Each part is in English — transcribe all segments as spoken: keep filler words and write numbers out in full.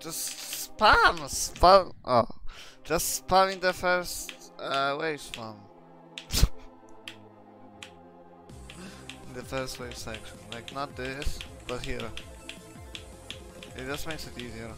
Just spam, spam. Oh, just spamming the first uh, wave spam. In the first wave section, like not this, but here. It just makes it easier.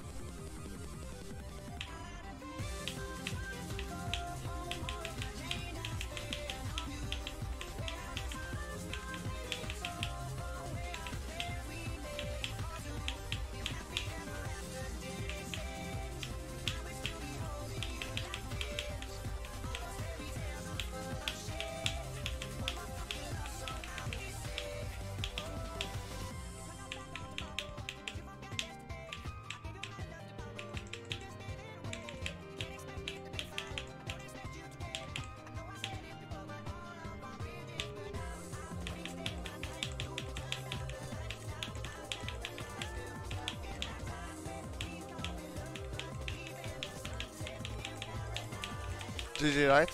G G, right?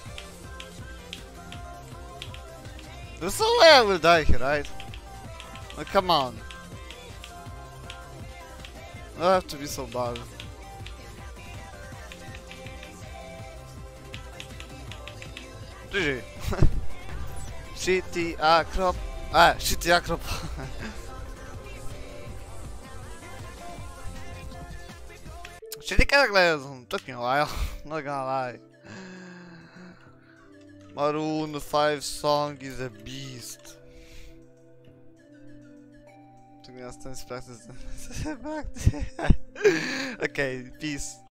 There's no way I will die here, right? Oh, come on. I don't have to be so bad. G G. Shitty Acrop. Ah, shitty Acrop. Shitty cataclysm. Took me a while. Not gonna lie. Maroon five song is a beast. Took me last time to practice. Okay, peace.